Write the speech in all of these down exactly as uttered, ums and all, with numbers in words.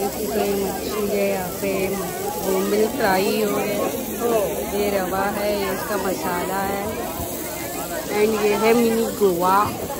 पे मच्छी है, यहाँ पे बोम्बिल फ्राई हो है, ये रवा है, ये इसका मसाला है, एंड ये है मिनी गोवा।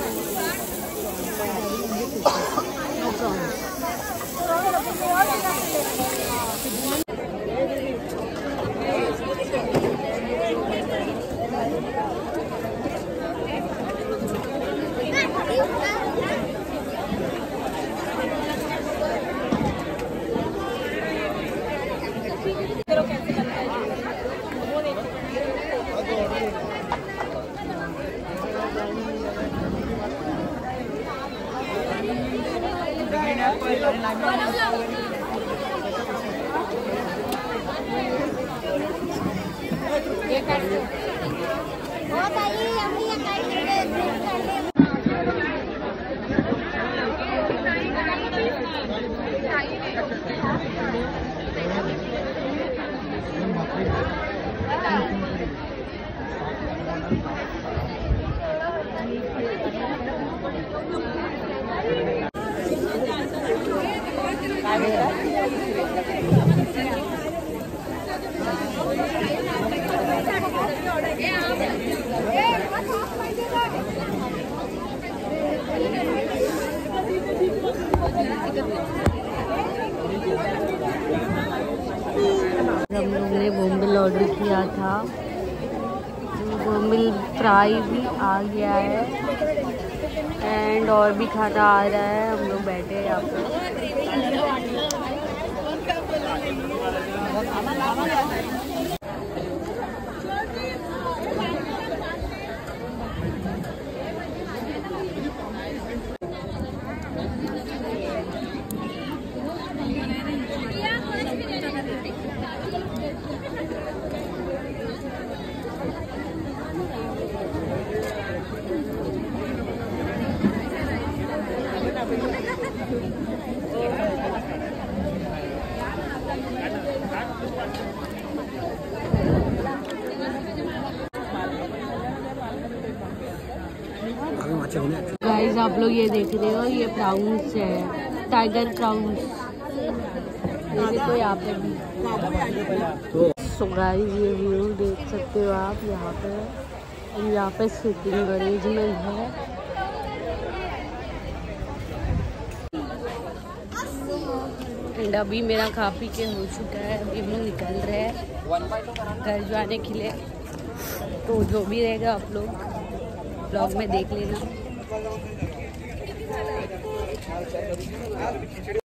हम लोग ने बोम्बिल ऑर्डर किया था, बोम्बिल फ्राई भी आ गया है एंड और भी खाना आ रहा है। हम लोग बैठे हैं यहाँ पे। गाइस आप लोग ये देख रहे हो, ये प्राउंस है, टाइगर प्राउंस, ये देखो यहाँ पे भी। सो गाइस ये व्यू देख सकते हो आप यहाँ पे, यहाँ पे सिटिंग अरेंजमेंट है। एंड अभी मेरा खा पी के हो चुका है, अभी हम लोग निकल रहे हैं घर जाने के लिए। तो जो भी रहेगा आप लोग ब्लॉग में देख लेना।